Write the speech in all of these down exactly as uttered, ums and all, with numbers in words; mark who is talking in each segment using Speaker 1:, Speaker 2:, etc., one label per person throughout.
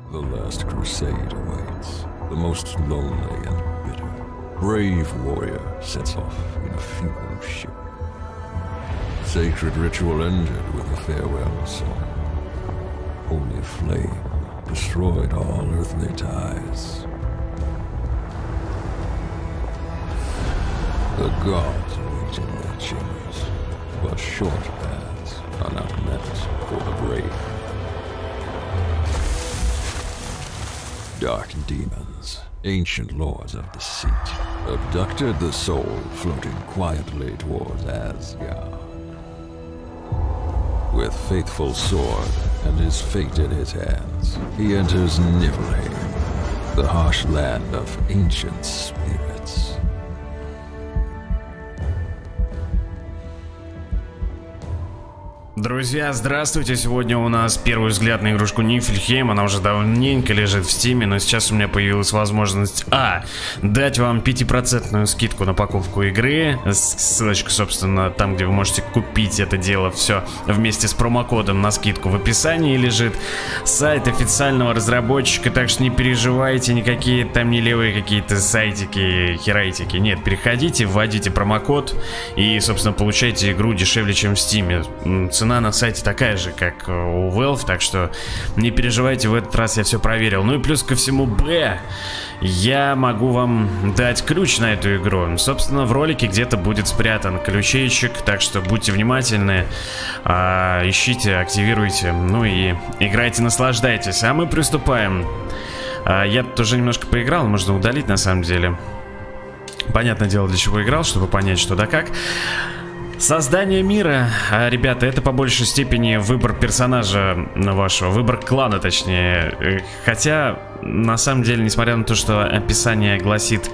Speaker 1: The last crusade awaits, the most lonely and bitter. Brave warrior sets off in a funeral ship. Sacred ritual ended with a farewell song. Holy flame destroyed all earthly ties. The gods wait in their chambers, but short paths are not meant for the brave. Dark demons, ancient lords of deceit, abducted the soul floating quietly towards Asgard. With faithful sword and his fate in his hands, he enters Niflheim, the harsh land of ancient spirits.
Speaker 2: Друзья, здравствуйте! Сегодня у нас первый взгляд на игрушку Нифльхейм. Она уже давненько лежит в стиме, но сейчас у меня появилась возможность А. Дать вам пятипроцентную скидку на покупку игры. Ссылочка, собственно, там, где вы можете купить это дело, все вместе с промокодом на скидку в описании лежит. Сайт официального разработчика, так что не переживайте, никакие там не левые какие-то сайтики, херайтики. Нет, переходите, вводите промокод и, собственно, получайте игру дешевле, чем в стиме. Цена на сайте такая же, как у Valve, так что не переживайте, в этот раз я все проверил. Ну и плюс ко всему, Б, я могу вам дать ключ на эту игру. Собственно, в ролике где-то будет спрятан ключейчик, так что будьте внимательны, а, ищите, активируйте, ну и играйте, наслаждайтесь. А мы приступаем. а, Я тут уже немножко поиграл, можно удалить на самом деле. Понятное дело, для чего играл, чтобы понять, что да как. Создание мира, ребята, это по большей степени выбор персонажа вашего, выбор клана, точнее. Хотя, на самом деле, несмотря на то, что описание гласит...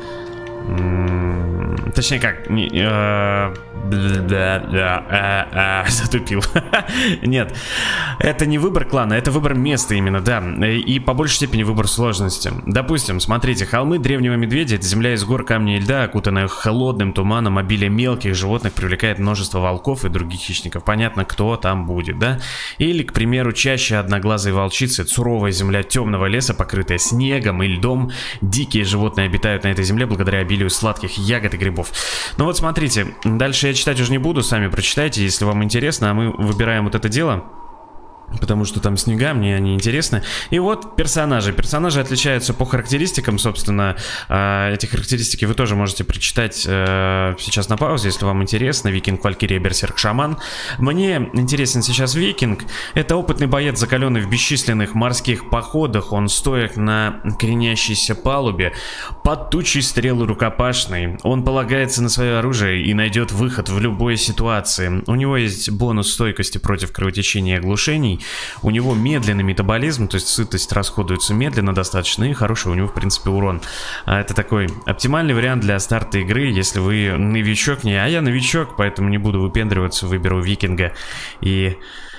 Speaker 2: Точнее как, не, э, да, да, э, э, затупил. Нет, это не выбор клана, это выбор места именно, да. И по большей степени выбор сложности. Допустим, смотрите, холмы древнего медведя — это земля из гор, камней и льда, окутанная холодным туманом. Обилие мелких животных привлекает множество волков и других хищников. Понятно, кто там будет, да? Или, к примеру, чаще одноглазые волчицы. Суровая земля темного леса, покрытая снегом и льдом. Дикие животные обитают на этой земле благодаря обилию сладких ягод и грибов. Ну вот смотрите, дальше я читать уже не буду, сами прочитайте, если вам интересно, а мы выбираем вот это дело. Потому что там снега, мне они интересны. И вот персонажи. Персонажи отличаются по характеристикам, собственно. Эти характеристики вы тоже можете прочитать сейчас на паузе, если вам интересно. Викинг, Валькирия, Берсерк, Шаман. Мне интересен сейчас Викинг. Это опытный боец, закаленный в бесчисленных морских походах. Он стоек на кренящейся палубе, под тучей стрелы рукопашной. Он полагается на свое оружие и найдет выход в любой ситуации. У него есть бонус стойкости против кровотечения и оглушений. У него медленный метаболизм, то есть сытость расходуется медленно достаточно, и хороший у него, в принципе, урон. А это такой оптимальный вариант для старта игры, если вы новичок. Не, а я новичок, поэтому не буду выпендриваться, выберу Викинга. И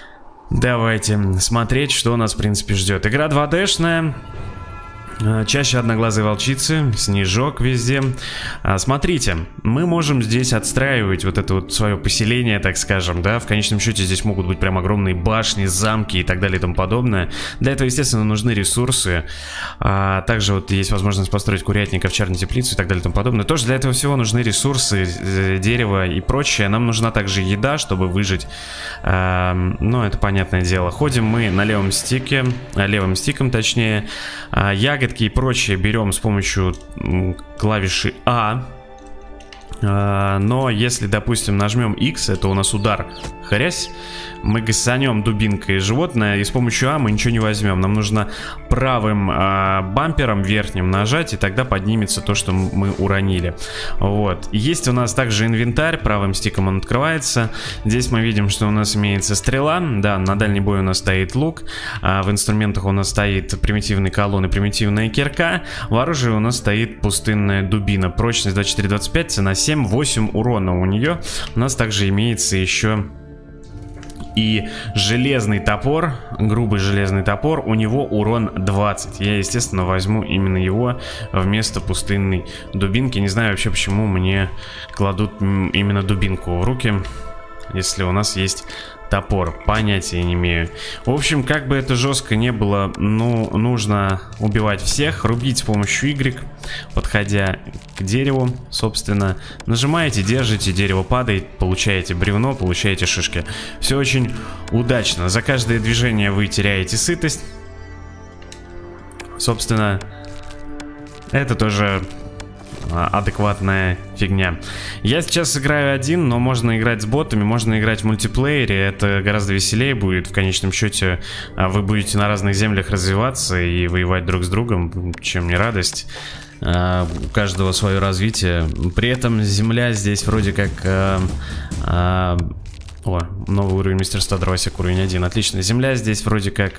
Speaker 2: давайте смотреть, что нас, в принципе, ждет. Игра два дэ-шная. Чаще одноглазые волчицы, снежок везде. а, Смотрите, мы можем здесь отстраивать вот это вот свое поселение, так скажем, да. В конечном счете здесь могут быть прям огромные башни, замки и так далее и тому подобное. Для этого, естественно, нужны ресурсы. а, Также вот есть возможность построить курятник, овчарную теплицу и так далее и тому подобное. Тоже для этого всего нужны ресурсы, дерево и прочее. Нам нужна также еда, чтобы выжить. а, Но это понятное дело. Ходим мы на левом стике, левым стиком точнее. а, Ягоды и прочее берем с помощью клавиши А. Но если, допустим, нажмем X, это у нас удар, хрясь, мы гасанем дубинкой животное, и с помощью А мы ничего не возьмем. Нам нужно правым а, бампером верхним нажать, и тогда поднимется то, что мы уронили. Вот. Есть у нас также инвентарь, правым стиком он открывается. Здесь мы видим, что у нас имеется стрела. Да, на дальний бой у нас стоит лук. а В инструментах у нас стоит примитивный колонн и примитивная кирка. В оружии у нас стоит пустынная дубина. Прочность двадцать четыре двадцать пять, цена семь, восемь урона у нее. У нас также имеется еще и железный топор, грубый железный топор, у него урон двадцать. Я, естественно, возьму именно его вместо пустынной дубинки. Не знаю вообще, почему мне кладут именно дубинку в руки, если у нас есть топор? Понятия не имею. В общем, как бы это жестко не было, ну, нужно убивать всех, рубить с помощью Y, подходя к дереву, собственно. Нажимаете, держите, дерево падает, получаете бревно, получаете шишки. Все очень удачно. За каждое движение вы теряете сытость. Собственно, это тоже адекватная фигня. Я сейчас играю один, но можно играть с ботами, можно играть в мультиплеере. Это гораздо веселее будет. В конечном счете вы будете на разных землях развиваться и воевать друг с другом, чем не радость. У каждого свое развитие. При этом земля здесь вроде как... А, а, о, новый уровень мастерства дровосек, уровень один. Отлично. Земля здесь вроде как...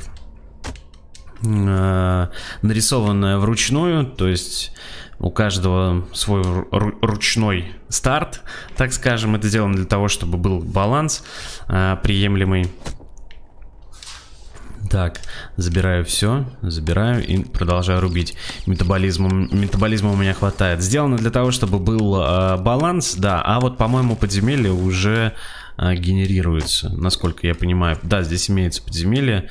Speaker 2: нарисованная вручную, то есть у каждого свой ручной старт, так скажем. Это сделано для того, чтобы был баланс а, приемлемый. Так, забираю все, забираю и продолжаю рубить. Метаболизма, метаболизма у меня хватает. Сделано для того, чтобы был а, баланс, да. А вот, по-моему, подземелье уже а, генерируется, насколько я понимаю. Да, здесь имеется подземелье.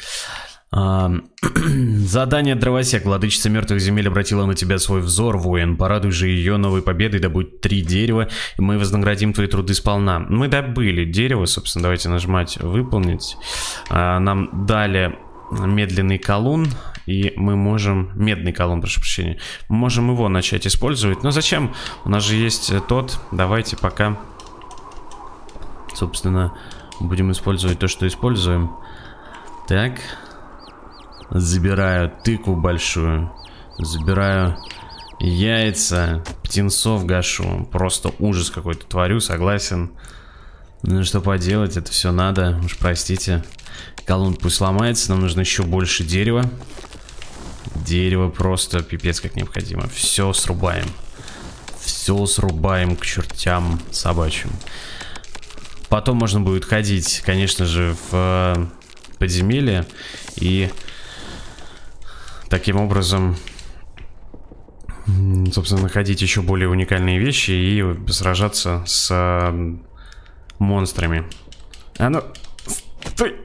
Speaker 2: Задание дровосек. Владычица мертвых земель обратила на тебя свой взор, воин. Порадуй же ее новой победой, добудь три дерева, и мы вознаградим твои труды сполна. Мы добыли дерево, собственно, давайте нажимать выполнить. Нам дали медленный колун, и мы можем... Медный колун, прошу прощения. Мы можем его начать использовать. Но зачем? У нас же есть тот. Давайте пока, собственно, будем использовать то, что используем. Так... Забираю тыкву большую. Забираю яйца. Птенцов гашу. Просто ужас какой-то творю, согласен. Ну что поделать, это все надо. Уж простите. Колун пусть сломается. Нам нужно еще больше дерева. Дерево просто пипец как необходимо. Все срубаем. Все срубаем к чертям собачьим. Потом можно будет ходить, конечно же, в подземелье. И... таким образом, собственно, находить еще более уникальные вещи и сражаться с монстрами. А ну, стой!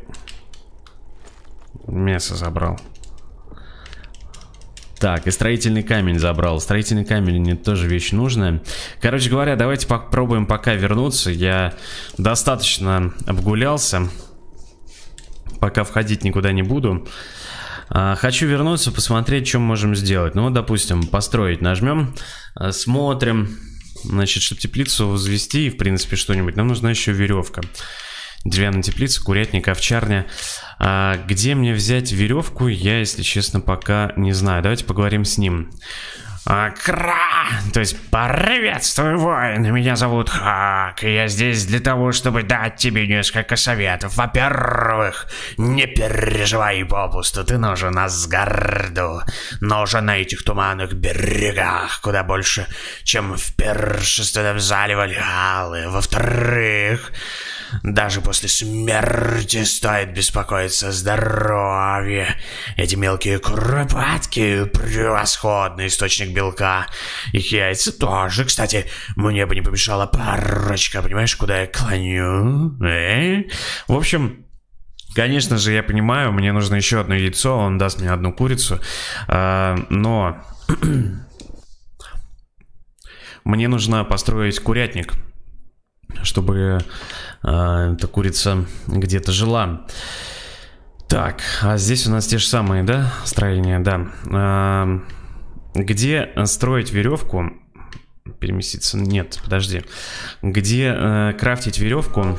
Speaker 2: Мясо забрал. Так, и строительный камень забрал. Строительный камень мне тоже вещь нужная. Короче говоря, давайте попробуем пока вернуться. Я достаточно обгулялся. Пока входить никуда не буду. Хочу вернуться, посмотреть, что мы можем сделать. Ну вот, допустим, построить нажмем, смотрим. Значит, чтобы теплицу возвести и, в принципе, что-нибудь, нам нужна еще веревка. Деревянная теплица, курятник, овчарня. а, Где мне взять веревку, я, если честно, пока не знаю. Давайте поговорим с ним. А, кра! То есть, приветствую, воин, меня зовут Хак, и я здесь для того, чтобы дать тебе несколько советов. Во-первых, не переживай попусту, ты нужен Асгарду, нужен на этих туманных берегах, куда больше, чем в пиршественном зале Вальгаллы. Во-вторых, даже после смерти стоит беспокоиться о здоровье. Эти мелкие куропатки — превосходный источник белка. Их яйца тоже, кстати, мне бы не помешала парочка. Понимаешь, куда я клоню? Э? В общем, конечно же, я понимаю, мне нужно еще одно яйцо. Он даст мне одну курицу. а, Но мне нужно построить курятник, чтобы э, эта курица где-то жила. Так, а здесь у нас те же самые, да, строения, да. э, Где строить веревку? Переместиться? Нет, подожди. Где э, крафтить веревку?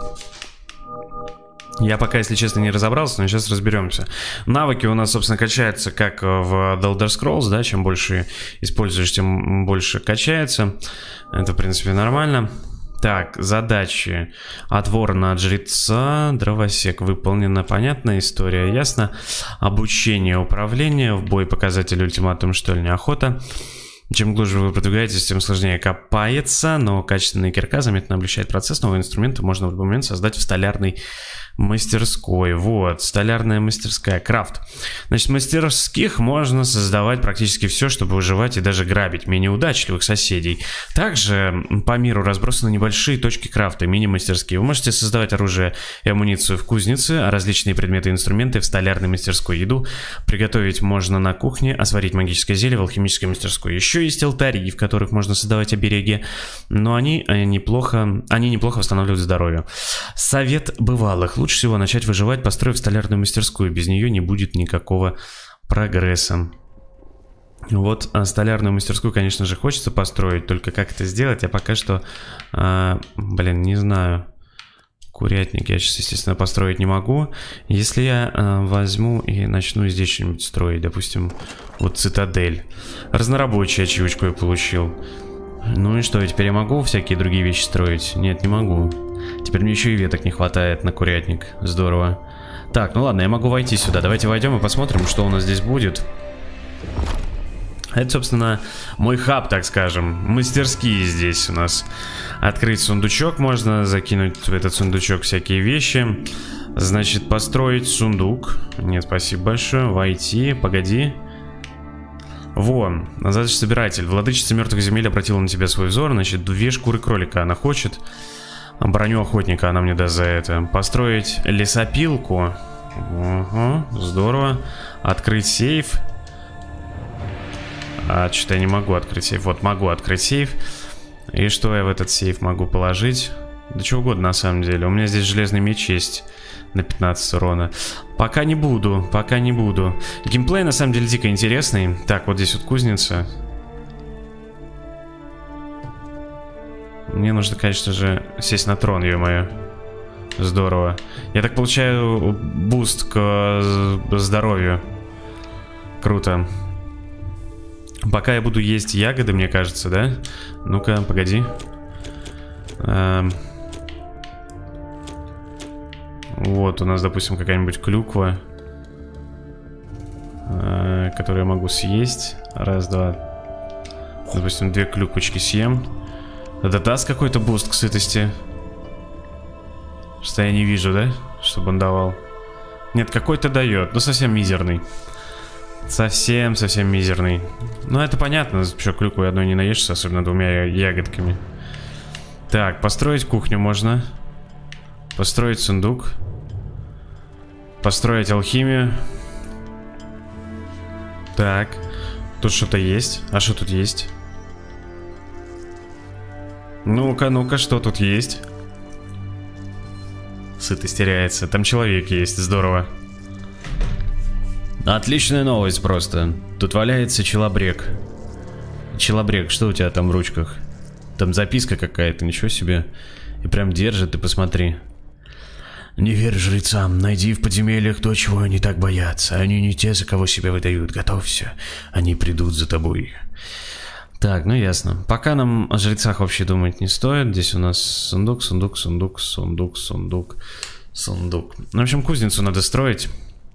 Speaker 2: Я пока, если честно, не разобрался, но сейчас разберемся. Навыки у нас, собственно, качаются как в The Elder Scrolls, да, чем больше используешь, тем больше качается. Это, в принципе, нормально. Так, задачи. Отвор на жреца, дровосек выполнена, понятная история, ясно. Обучение, управление, в бой показатель, ультиматум, штольня, охота. Чем глубже вы продвигаетесь, тем сложнее копается, но качественная кирка заметно облегчает процесс. Новые инструменты можно в любой момент создать в столярной мастерской. Вот, столярная мастерская, крафт. Значит, в мастерских можно создавать практически все, чтобы выживать и даже грабить менее удачливых соседей. Также по миру разбросаны небольшие точки крафта, мини-мастерские. Вы можете создавать оружие и амуницию в кузнице, а различные предметы и инструменты в столярной мастерской. Еду приготовить можно на кухне, а сварить магическое зелье в алхимической мастерской. Еще есть алтари, в которых можно создавать обереги, но они, они, неплохо, они неплохо восстанавливают здоровье. Совет бывалых. Лучше всего начать выживать, построив столярную мастерскую. Без нее не будет никакого прогресса. Вот а столярную мастерскую, конечно же, хочется построить. Только как это сделать, я пока что... А, блин, не знаю. Курятник я сейчас, естественно, построить не могу. Если я а, возьму и начну здесь что-нибудь строить, допустим, вот цитадель. Разнорабочую ачивочку я получил. Ну и что, теперь я могу всякие другие вещи строить? Нет, не могу. Теперь мне еще и веток не хватает на курятник. Здорово. Так, ну ладно, я могу войти сюда. Давайте войдем и посмотрим, что у нас здесь будет. Это, собственно, мой хаб, так скажем. Мастерские здесь у нас. Открыть сундучок можно, закинуть в этот сундучок всякие вещи. Значит, построить сундук. Нет, спасибо большое. Войти, погоди. Вон, задача собиратель. Владычица мертвых земель обратила на тебя свой взор. Значит, две шкуры кролика она хочет. Броню охотника она мне даст за это. Построить лесопилку. Угу, здорово. Открыть сейф. А, что-то я не могу открыть сейф. Вот, могу открыть сейф. И что я в этот сейф могу положить? Да чего угодно, на самом деле. У меня здесь железный меч есть на пятнадцать урона. Пока не буду, пока не буду. Геймплей, на самом деле, дико интересный. Так, вот здесь вот кузница. Мне нужно, конечно же, сесть на трон, ё-моё. Здорово. Я так получаю буст к здоровью. Круто. Пока я буду есть ягоды, мне кажется, да? Ну-ка, погоди. Эм... Вот, у нас, допустим, какая-нибудь клюква, э, которую я могу съесть. Раз, два. Допустим, две клюквочки съем. Это даст какой-то буст к сытости? Что я не вижу, да? Чтобы он давал. Нет, какой-то дает, но совсем мизерный. Совсем-совсем мизерный. Ну, это понятно, что клюкву одной не наешься, особенно двумя ягодками. Так, построить кухню можно. Построить сундук. Построить алхимию. Так, тут что-то есть. А что тут есть? Ну-ка, ну-ка, что тут есть? Сытость теряется. Там человек есть, здорово. Отличная новость просто. Тут валяется челобрек. Челобрек, что у тебя там в ручках? Там записка какая-то, ничего себе. И прям держит, ты посмотри. Не верь жрецам, найди в подземельях то, чего они так боятся. Они не те, за кого себя выдают. Готовься, они придут за тобой. Так, ну ясно. Пока нам о жрецах вообще думать не стоит. Здесь у нас сундук, сундук, сундук, сундук, сундук, сундук. В общем, кузницу надо строить.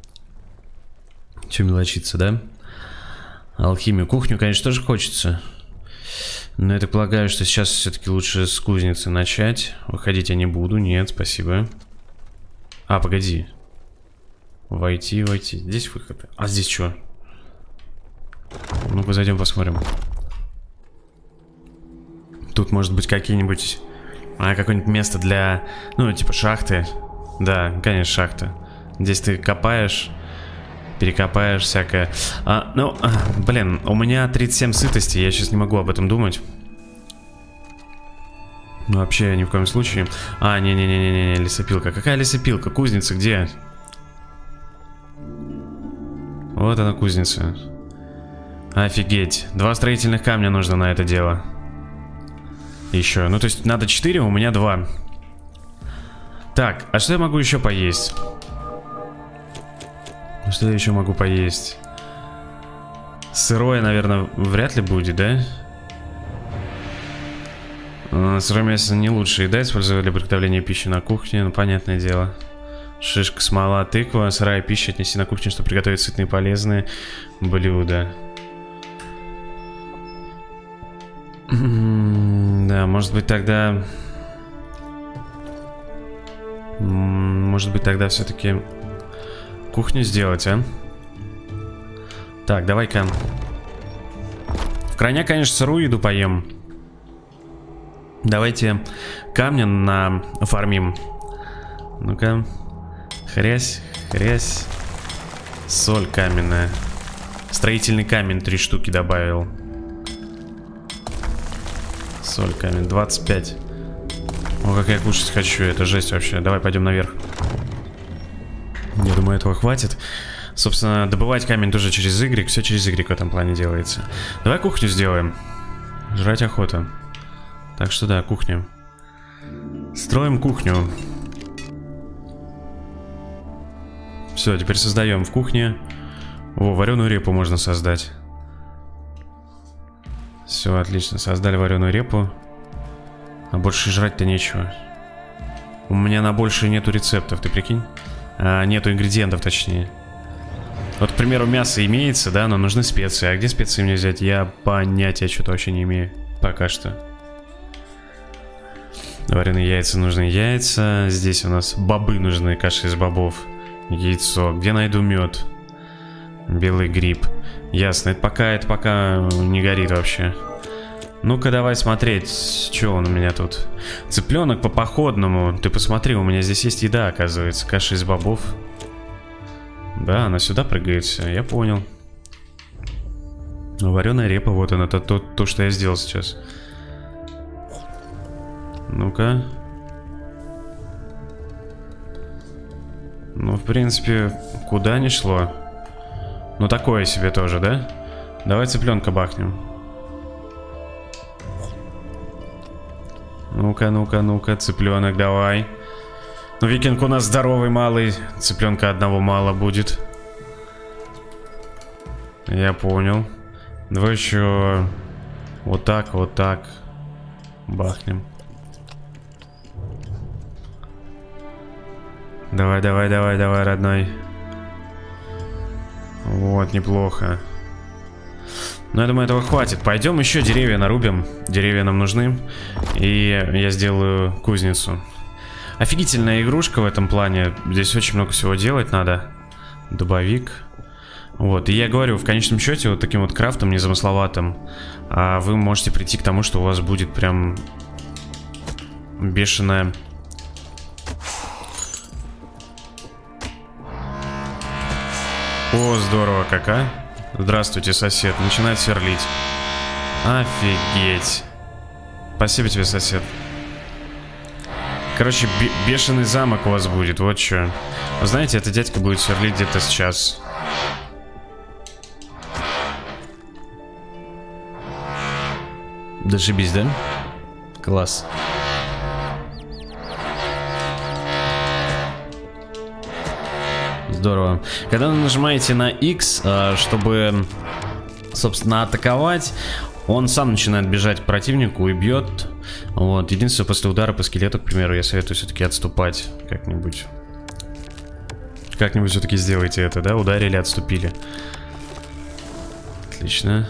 Speaker 2: Че мелочиться, да? Алхимию, кухню, конечно, тоже хочется. Но я так полагаю, что сейчас все-таки лучше с кузницы начать. Выходить я не буду, нет, спасибо. А, погоди. Войти, войти. Здесь выход. А здесь что? Ну-ка, зайдем посмотрим. Тут может быть какие-нибудь... А, какое-нибудь место для... Ну, типа шахты. Да, конечно, шахта. Здесь ты копаешь... Перекопаешь всякое. А, ну, а, блин, у меня тридцать семь сытости, я сейчас не могу об этом думать. Ну, вообще, ни в коем случае. А, не-не-не-не-не, лесопилка. Какая лесопилка? Кузница где? Вот она, кузница. Офигеть. Два строительных камня нужно на это дело. Еще. Ну, то есть, надо четыре, у меня два. Так, а что я могу еще поесть? Что я еще могу поесть? Сырое, наверное, вряд ли будет, да? Сырое мясо не лучшая еда, использовали для приготовления пищи на кухне, ну, понятное дело. Шишка, смола, тыква, сырая пища отнеси на кухню, чтобы приготовить сытные и полезные блюда. Да, может быть тогда... может быть, тогда все-таки кухню сделать, а? Так, давай-ка. В крайня, конечно, сырую еду поем. Давайте камня нафармим. Ну-ка. Хрясь, хрясь. Соль каменная. Строительный камень три штуки добавил. Соль камень, двадцать пять. О, как я кушать хочу, это жесть вообще. Давай пойдем наверх. Я думаю, этого хватит. Собственно, добывать камень тоже через Y. Все через Y в этом плане делается. Давай кухню сделаем. Жрать охота. Так что да, кухню. Строим кухню. Все, теперь создаем в кухне. О, вареную репу можно создать. Все, отлично. Создали вареную репу. А больше жрать-то нечего. У меня на больше нету рецептов, ты прикинь? А, нету ингредиентов, точнее. Вот, к примеру, мясо имеется, да, но нужны специи. А где специи мне взять? Я понятия что-то вообще не имею. Пока что. Вареные яйца нужны яйца. Здесь у нас бобы нужны, каша из бобов. Яйцо. Где найду мед? Белый гриб. Ясно, это пока, это пока не горит вообще. Ну-ка, давай смотреть, что он у меня тут. Цыпленок по походному. Ты посмотри, у меня здесь есть еда, оказывается. Каша из бобов. Да, она сюда прыгает, все, я понял. Вареная репа, вот она, то, то, то, что я сделал сейчас. Ну-ка. Ну, в принципе, куда ни шло. Ну, такое себе тоже, да? Давай цыпленка бахнем. Ну-ка, ну-ка, ну-ка, цыпленок, давай. Ну, викинг у нас здоровый, малый. Цыпленка одного мало будет. Я понял. Давай еще вот так, вот так бахнем. Давай, давай, давай, давай, родной. Вот, неплохо. Но я думаю, этого хватит. Пойдем еще деревья нарубим. Деревья нам нужны. И я сделаю кузницу. Офигительная игрушка в этом плане. Здесь очень много всего делать надо. Дубовик. Вот, и я говорю, в конечном счете, вот таким вот крафтом незамысловатым, а вы можете прийти к тому, что у вас будет прям бешеная... О, здорово какая. Здравствуйте, сосед. Начинает сверлить. Офигеть. Спасибо тебе, сосед. Короче, бешеный замок у вас будет. Вот что. Вы знаете, этот дядька будет сверлить где-то сейчас. Зашибись, да? Класс. Здорово. Когда вы нажимаете на X, чтобы, собственно, атаковать, он сам начинает бежать к противнику и бьет. Вот. Единственное, после удара по скелету, к примеру, я советую все-таки отступать как-нибудь. Как-нибудь все-таки сделайте это, да? Ударили, отступили. Отлично.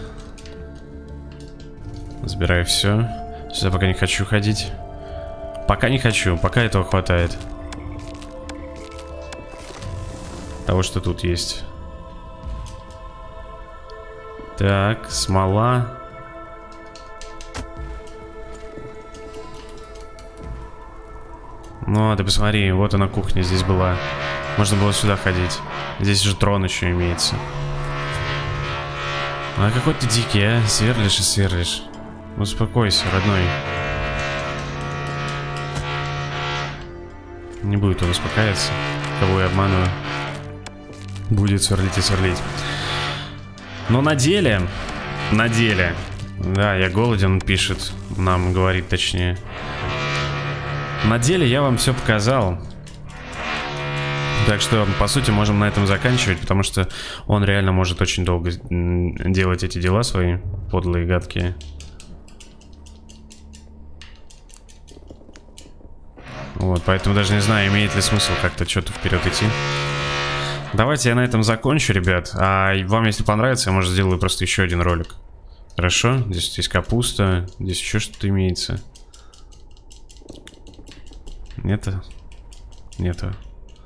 Speaker 2: Забираю все. Сюда пока не хочу ходить. Пока не хочу, пока этого хватает. Того, что тут есть. Так, смола. Ну, ты посмотри, вот она кухня здесь была. Можно было сюда ходить. Здесь же трон еще имеется. А какой ты дикий, а? Сверлишь и сверлишь. Успокойся, родной. Не будет он успокаиваться. Кого я обманываю. Будет сверлить и сверлить. Но на деле, на деле, да, я голоден, пишет, нам говорит точнее. На деле я вам все показал. Так что, по сути, можем на этом заканчивать, потому что он реально может очень долго делать эти дела свои, подлые, гадкие. Вот, поэтому даже не знаю, имеет ли смысл как-то что-то вперед идти. Давайте я на этом закончу, ребят. А вам, если понравится, я, может, сделаю просто еще один ролик. Хорошо? Здесь есть капуста. Здесь еще что-то имеется. Нету? Нету.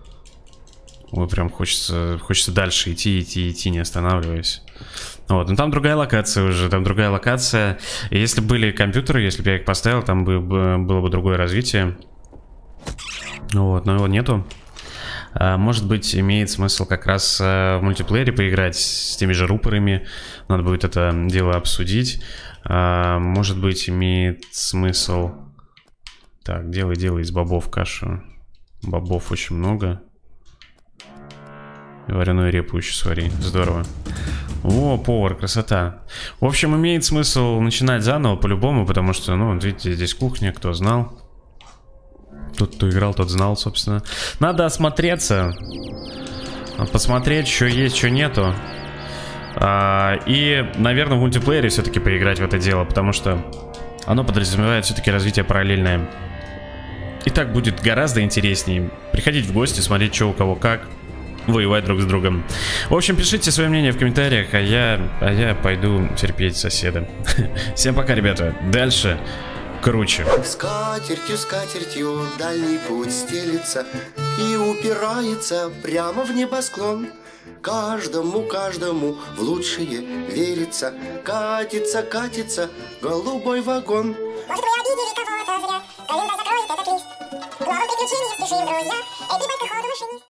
Speaker 2: Ой, прям хочется, хочется дальше идти, идти, идти, не останавливаясь. Вот, но там другая локация уже, там другая локация. И если были компьютеры, если бы я их поставил, там бы, было бы другое развитие. Вот, но его нету. А, может быть, имеет смысл как раз а, в мультиплеере поиграть с теми же рупорами. Надо будет это дело обсудить. А, может быть, имеет смысл... Так, делай, делай из бобов кашу. Бобов очень много. Вареную репу еще свари. Здорово. О, повар, красота. В общем, имеет смысл начинать заново по-любому, потому что, ну, вот видите, здесь кухня, кто знал. Тот, кто играл, тот знал, собственно. Надо осмотреться. Посмотреть, что есть, что нету. а, И, наверное, в мультиплеере все-таки поиграть в это дело, потому что оно подразумевает все-таки развитие параллельное. И так будет гораздо интереснее приходить в гости, смотреть, что у кого как, воевать друг с другом. В общем, пишите свое мнение в комментариях, а я, а я пойду терпеть соседа. Всем пока, ребята. Дальше круче.
Speaker 3: Скатертью, скатертью дальний путь стелится и упирается прямо в небосклон. Каждому, каждому в лучшее верится. Катится, катится голубой вагон.
Speaker 4: Может, вы обидели кого-то зря? Календарь закроет этот лист. Главу приключений спешим, друзья. Эти батька ходу машинист.